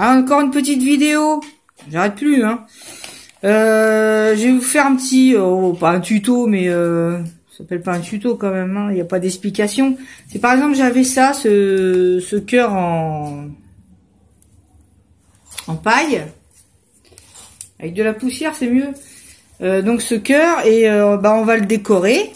Ah, encore une petite vidéo. J'arrête plus, hein. Je vais vous faire un petit, pas un tuto, mais ça s'appelle pas un tuto quand même, hein. Il n'y a pas d'explication. C'est par exemple, j'avais ça, ce cœur en paille. Avec de la poussière, c'est mieux. Donc ce cœur, et bah, on va le décorer.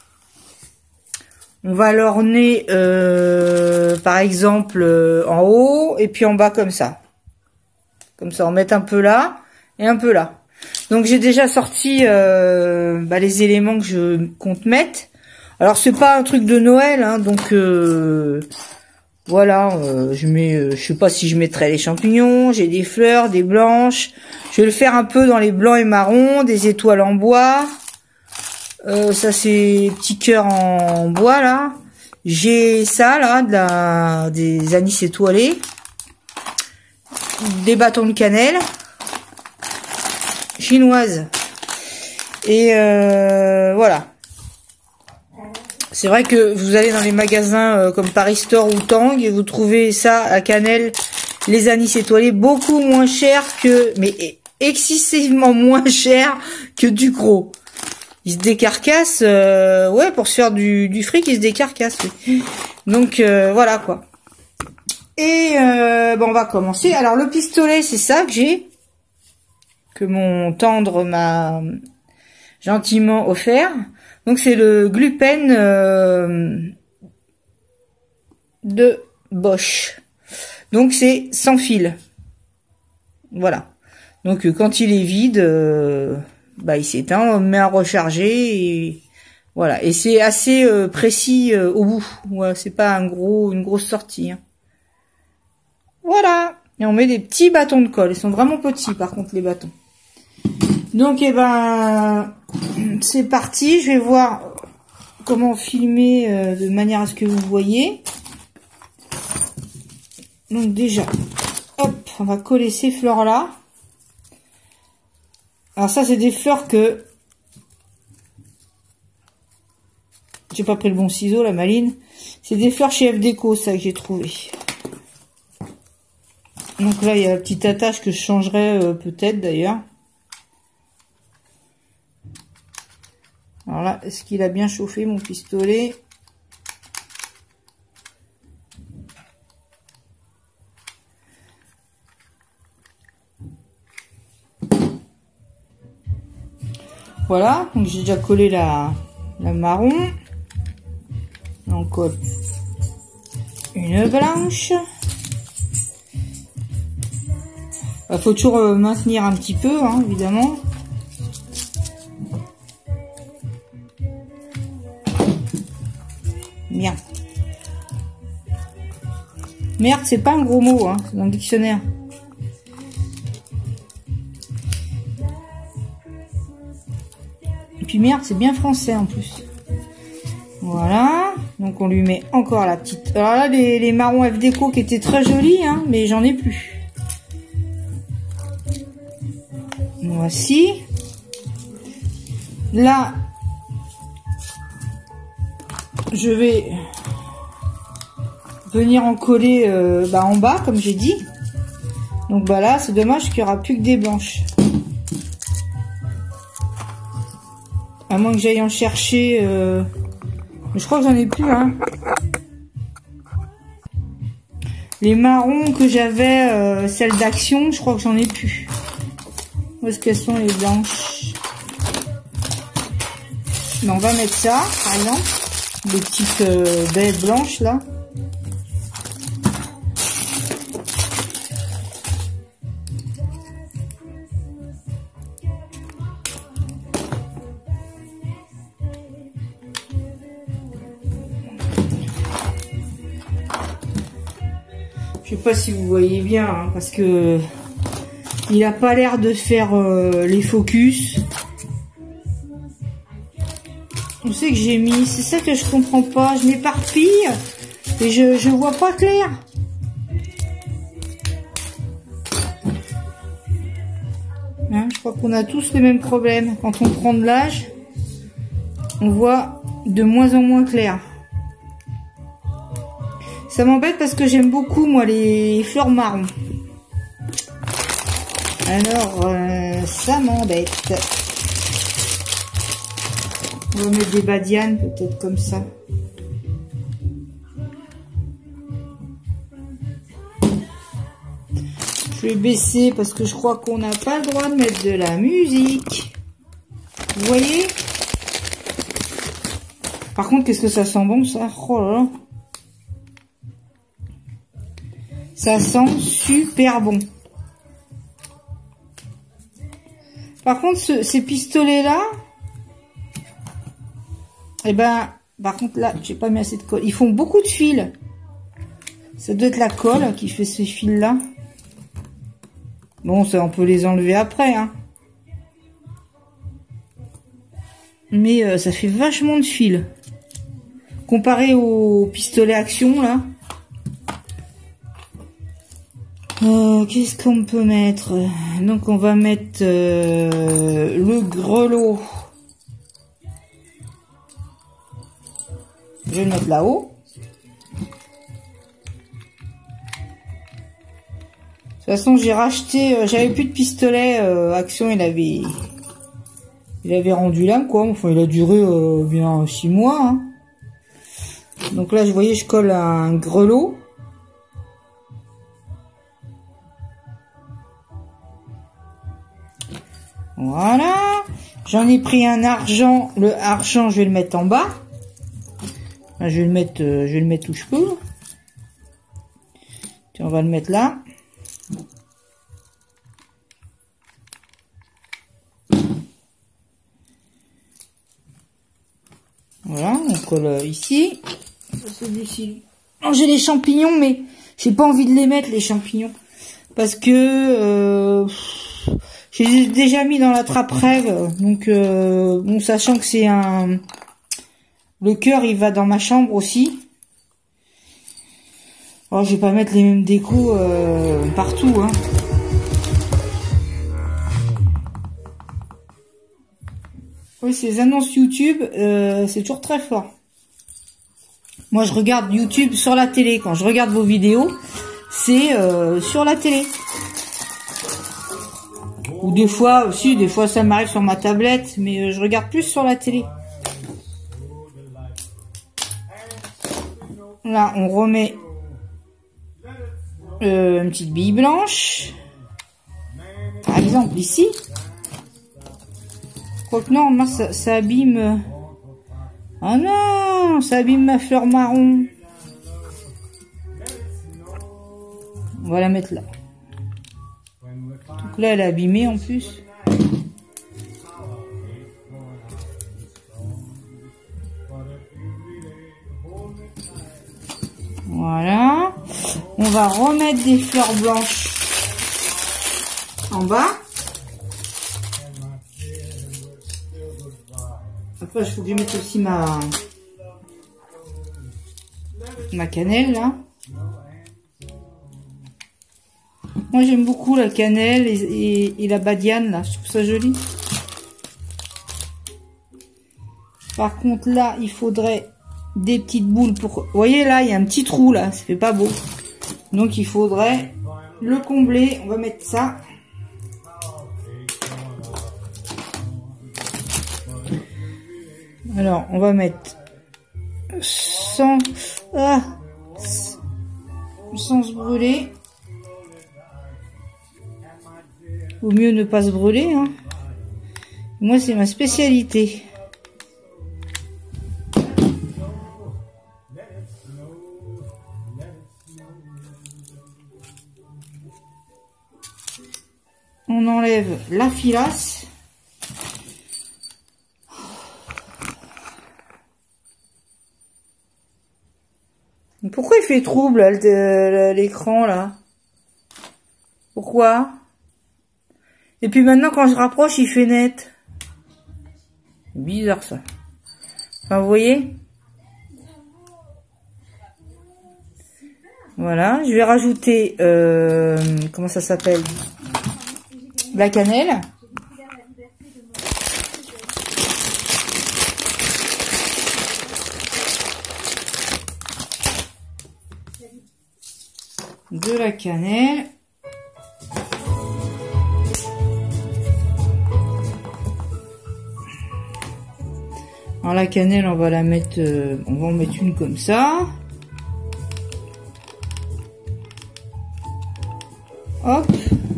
On va l'orner, par exemple, en haut et puis en bas comme ça. Comme ça, on met un peu là et un peu là. Donc j'ai déjà sorti bah, les éléments que je compte mettre. Alors c'est pas un truc de Noël, hein, donc voilà. Je mets, je sais pas si je mettrai les champignons. J'ai des fleurs, des blanches. Je vais le faire un peu dans les blancs et marrons, des étoiles en bois. Ça c'est petits cœurs en bois là. J'ai ça là, des anis étoilés, des bâtons de cannelle chinoise. Et voilà. C'est vrai que vous allez dans les magasins comme Paris Store ou Tang et vous trouvez ça à cannelle, les anis étoilés, beaucoup moins cher que, mais excessivement moins cher que du gros. Ils se décarcassent, ouais, pour se faire du fric, ils se décarcassent. Oui. Donc voilà quoi. Et bon, on va commencer. Alors le pistolet, c'est ça que j'ai, que mon tendre m'a gentiment offert. Donc c'est le Glupen de Bosch. Donc c'est sans fil. Voilà. Donc quand il est vide, bah il s'éteint, on met à recharger et voilà. Et c'est assez précis au bout. Ouais, c'est pas une grosse sortie. Hein. Voilà. Et on met des petits bâtons de colle. Ils sont vraiment petits par contre les bâtons. Donc eh ben c'est parti. Je vais voir comment filmer de manière à ce que vous voyez. Donc déjà, hop, on va coller ces fleurs là. Alors ça c'est des fleurs que j'ai pas pris le bon ciseau, la maline. C'est des fleurs chez F Déco, ça que j'ai trouvé. Donc là il y a la petite attache que je changerai peut-être d'ailleurs. Alors là, est-ce qu'il a bien chauffé mon pistolet? Voilà, donc j'ai déjà collé la marron. On colle une blanche. Il faut toujours maintenir un petit peu, hein, évidemment. Merde. Merde, c'est pas un gros mot, hein, c'est dans le dictionnaire. Et puis merde, c'est bien français en plus. Voilà. Donc on lui met encore la petite. Alors là, les marrons F Déco qui étaient très jolis, hein, mais j'en ai plus. Voici. Là, je vais venir en coller en bas, comme j'ai dit. Donc bah là, c'est dommage qu'il n'y aura plus que des blanches. À moins que j'aille en chercher. Mais je crois que j'en ai plus. Hein. Les marrons que j'avais, celles d'Action, je crois que j'en ai plus. Où est-ce qu'elles sont les blanches? Mais on va mettre ça, par exemple. Des petites baies blanches là. Je sais pas si vous voyez bien, hein, parce que il a pas l'air de faire les focus. On sait que j'ai mis, c'est ça que je comprends pas. Je m'éparpille et je vois pas clair. Hein, je crois qu'on a tous les mêmes problèmes. Quand on prend de l'âge, on voit de moins en moins clair. Ça m'embête parce que j'aime beaucoup moi les fleurs marron. Alors, ça m'embête. On va mettre des badianes, peut-être comme ça. Je vais baisser parce que je crois qu'on n'a pas le droit de mettre de la musique. Vous voyez? Par contre, qu'est-ce que ça sent bon, ça? Oh là là. Ça sent super bon. Par contre, ces pistolets-là, eh ben, par contre, là, j'ai pas mis assez de colle. Ils font beaucoup de fils. Ça doit être la colle qui fait ces fils-là. Bon, ça, on peut les enlever après, hein. Mais ça fait vachement de fils. Comparé au pistolet action, là. Qu'est-ce qu'on peut mettre? Donc, on va mettre le grelot. Je vais le mettre là-haut. De toute façon, j'ai racheté, j'avais plus de pistolet action, il avait rendu l'âme, quoi. Enfin, il a duré bien 6 mois. Hein. Donc là, vous voyez, je colle un grelot. Voilà. J'en ai pris un argent. Le argent, je vais le mettre en bas. Là, je vais le mettre où je peux. Tiens, on va le mettre là. Voilà, on colle ici. Celui-ci. J'ai les champignons, mais j'ai pas envie de les mettre, les champignons. Parce que j'ai déjà mis dans la trappe rêve. Donc, bon, sachant que c'est un... Le cœur, il va dans ma chambre aussi. Oh, je vais pas mettre les mêmes décos partout, hein. Oui, ces annonces YouTube, c'est toujours très fort. Moi, je regarde YouTube sur la télé. Quand je regarde vos vidéos, c'est sur la télé. Ou des fois aussi, des fois ça m'arrive sur ma tablette, mais je regarde plus sur la télé. Là, on remet une petite bille blanche. Par exemple, ici. Quoique non, moi, ça abîme... Ah non, ça abîme ma fleur marron. On va la mettre là. Donc là, elle est abîmée en plus. Voilà. On va remettre des fleurs blanches en bas. Après, il faut que je mette aussi ma cannelle, là. Moi, j'aime beaucoup la cannelle et la badiane, là. Je trouve ça joli. Par contre, là, il faudrait des petites boules pour... Vous voyez, là, il y a un petit trou, là. Ça fait pas beau. Donc, il faudrait le combler. On va mettre ça. Alors, on va mettre sans se brûler. Vaut mieux ne pas se brûler, hein. Moi, c'est ma spécialité. On enlève la filasse. Pourquoi il fait trouble l'écran là? Pourquoi? Et puis maintenant quand je rapproche il fait net. Bizarre ça. Enfin vous voyez? Voilà, je vais rajouter comment ça s'appelle? La cannelle. De la cannelle. Alors la cannelle, on va la mettre, on va en mettre une comme ça. Hop.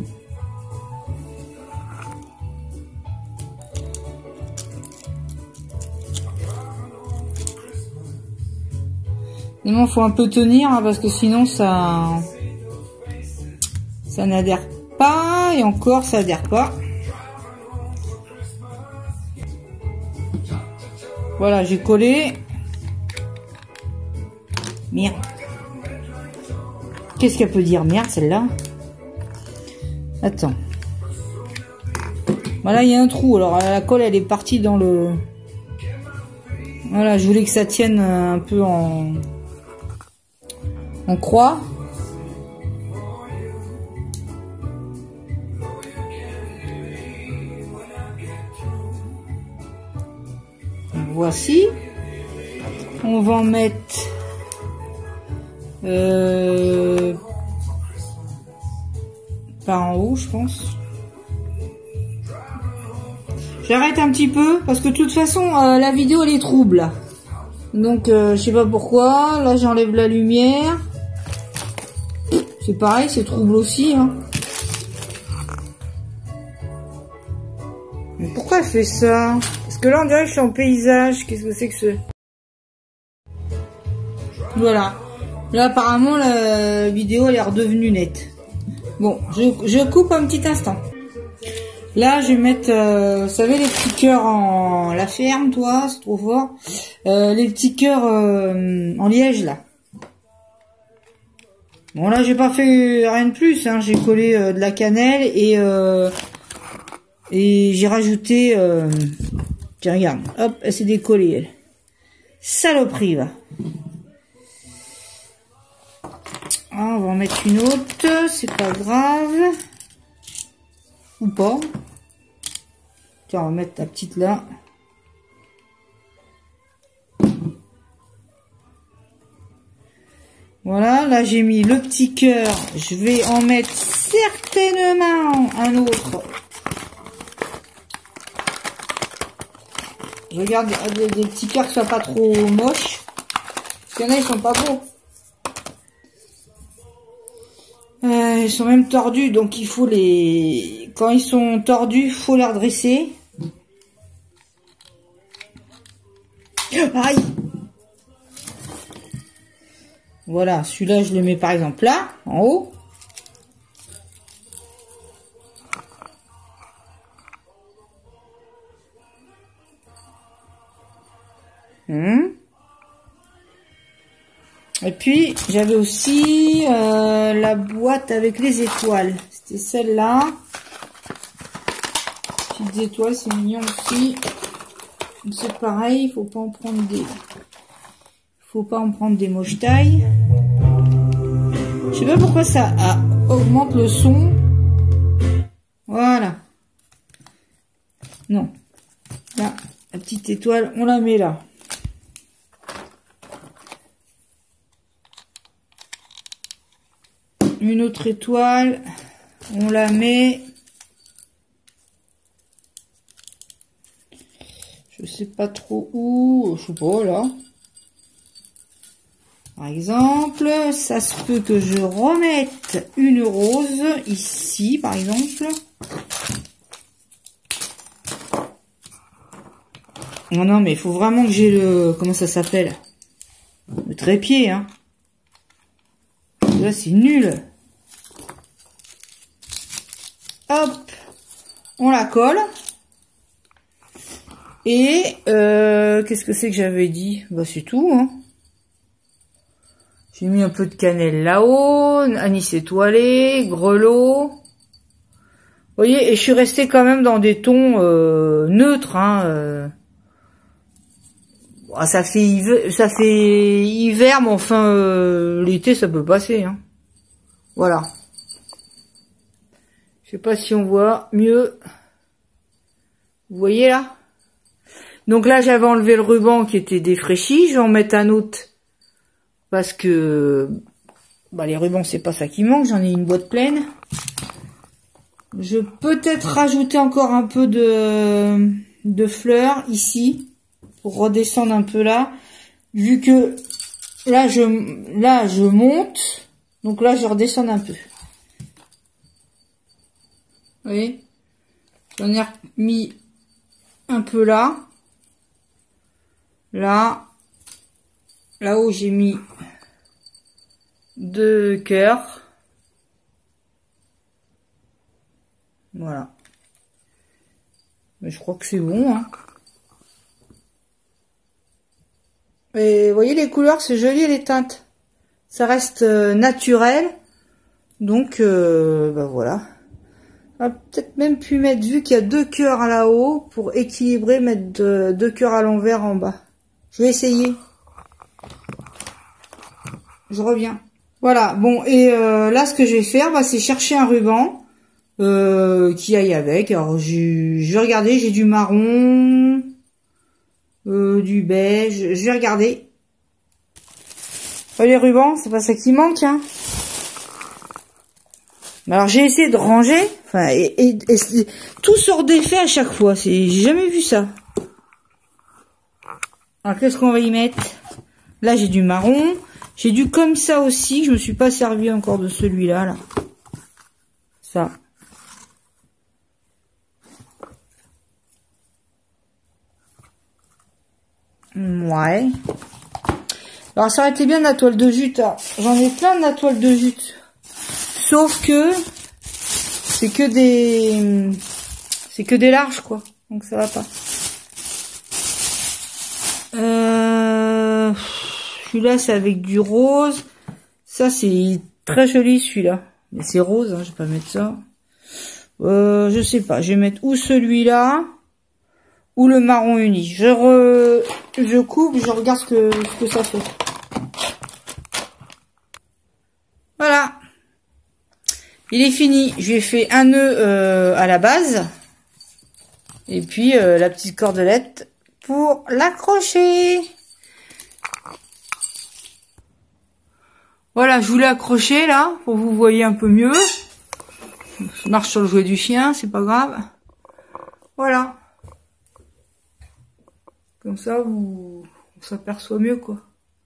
Il faut un peu tenir hein, parce que sinon ça n'adhère pas et encore ça adhère pas. Voilà, j'ai collé. Merde. Qu'est-ce qu'elle peut dire merde celle-là? Attends. Voilà, il y a un trou. Alors la colle elle est partie dans le... Voilà, je voulais que ça tienne un peu en croix. Voici. On va en mettre par en haut, je pense. J'arrête un petit peu parce que de toute façon la vidéo elle est trouble. Donc je sais pas pourquoi. Là j'enlève la lumière. C'est pareil, c'est trouble aussi. Hein. Mais pourquoi elle fait ça? Parce que là on dirait que je suis en paysage. Qu'est-ce que c'est que ce... Voilà. Là apparemment la vidéo elle est redevenue nette. Bon, je coupe un petit instant. Là je vais mettre, vous savez les petits cœurs en... La ferme toi, c'est trop fort. Les petits cœurs en liège là. Bon là j'ai pas fait rien de plus, hein. J'ai collé de la cannelle et j'ai rajouté... Tiens regarde, hop, elle s'est décollée elle. Saloperie va. Ah, on va en mettre une autre, c'est pas grave. Ou pas. Tiens, on va mettre la petite là. Voilà, là j'ai mis le petit cœur. Je vais en mettre certainement un autre. Je regarde des petits cœurs qui soient pas trop moches. Parce qu'il y en a, ils sont pas beaux. Ils sont même tordus, donc il faut les... Quand ils sont tordus, il faut les redresser. Aïe! Voilà, celui-là, je le mets par exemple là, en haut. Et puis, j'avais aussi la boîte avec les étoiles. C'était celle-là. Petites étoiles, c'est mignon aussi. C'est pareil, il faut pas en prendre des... Faut pas en prendre des moches tailles. Je sais pas pourquoi ça augmente le son. Voilà. Non. Là, la petite étoile, on la met là. Une autre étoile, on la met. Je sais pas trop où, je sais pas là. Par exemple, ça se peut que je remette une rose ici, par exemple. Non, non, mais il faut vraiment que j'ai le... Comment ça s'appelle? Le trépied, hein. Là, c'est nul. Hop, on la colle. Et qu'est-ce que c'est que j'avais dit? Bah, c'est tout, hein. J'ai mis un peu de cannelle là-haut, anis étoilé, grelot. Vous voyez, et je suis restée quand même dans des tons neutres. Hein, ça fait hiver, mais enfin l'été ça peut passer. Hein. Voilà. Je sais pas si on voit mieux. Vous voyez là? Donc là j'avais enlevé le ruban qui était défraîchi. Je vais en mettre un autre. Parce que bah, les rubans, c'est pas ça qui manque. J'en ai une boîte pleine. Je peux peut-être rajouter encore un peu de fleurs ici. pour redescendre un peu là. Vu que là je monte, donc là je redescends un peu. Vous voyez, j'en ai mis un peu là. Là-haut j'ai mis 2 cœurs. Voilà. Mais je crois que c'est bon, hein. Et vous voyez les couleurs, c'est joli les teintes. Ça reste naturel. Donc, bah voilà. On va peut-être même pu mettre, vu qu'il y a 2 cœurs là-haut, pour équilibrer, mettre 2 cœurs à l'envers en bas. Je vais essayer. Je reviens. Voilà, bon, et là, ce que je vais faire, bah, c'est chercher un ruban qui aille avec. Alors, je vais regarder, j'ai du marron, du beige. Je vais regarder. Les rubans, c'est pas ça qui manque, hein. Alors, j'ai essayé de ranger, enfin, et tout sort défait à chaque fois. J'ai jamais vu ça. Alors, qu'est-ce qu'on va y mettre? Là, j'ai du marron. J'ai du comme ça aussi. Je me suis pas servi encore de celui-là, là. Ça. Ouais. Alors, ça aurait été bien de la toile de jute. J'en ai plein de la toile de jute. Sauf que c'est que des larges, quoi. Donc, ça va pas. Celui-là, c'est avec du rose. Ça, c'est très joli, celui-là. Mais c'est rose, hein, je vais pas mettre ça. Je sais pas. Je vais mettre ou celui-là, ou le marron uni. Je coupe, je regarde ce que ça fait. Voilà. Il est fini. Je lui ai fait un nœud à la base. Et puis, la petite cordelette pour l'accrocher. Voilà, je voulais accrocher là, pour que vous voyez un peu mieux. Je marche sur le jouet du chien, c'est pas grave. Voilà. Comme ça, on s'aperçoit mieux, quoi.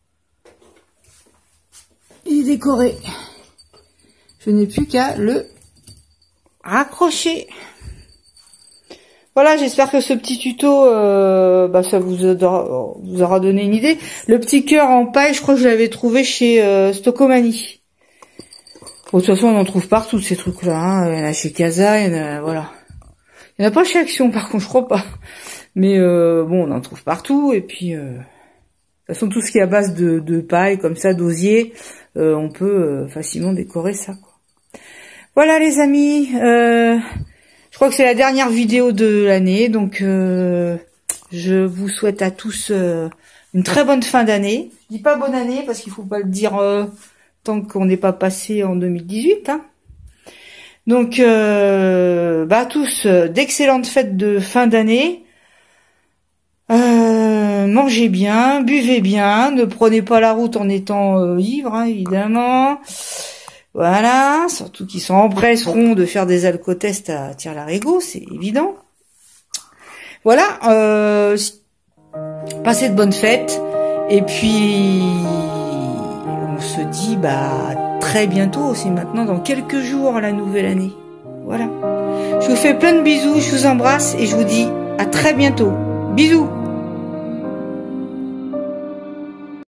Il est décoré. Je n'ai plus qu'à le raccrocher. Voilà, j'espère que ce petit tuto, ça vous aura donné une idée. Le petit cœur en paille, je crois que je l'avais trouvé chez Stockomanie. Bon, de toute façon, on en trouve partout, ces trucs-là. Hein. Il y en a chez Casa, il y en a, voilà. Il n'y en a pas chez Action, par contre, je crois pas. Mais bon, on en trouve partout. Et puis, de toute façon, tout ce qui est à base de paille, comme ça, d'osier, on peut facilement décorer ça, quoi. Voilà, les amis. Je crois que c'est la dernière vidéo de l'année, donc je vous souhaite à tous une très bonne fin d'année. Je dis pas bonne année parce qu'il faut pas le dire tant qu'on n'est pas passé en 2018. Hein. Donc, à tous d'excellentes fêtes de fin d'année. Mangez bien, buvez bien, ne prenez pas la route en étant ivre, hein, évidemment. Voilà, surtout qu'ils s'empresseront de faire des alcotests à Tire-Larigot, c'est évident. Voilà, passez de bonnes fêtes, et puis on se dit très bientôt, c'est maintenant dans quelques jours la nouvelle année. Voilà. Je vous fais plein de bisous, je vous embrasse et je vous dis à très bientôt. Bisous.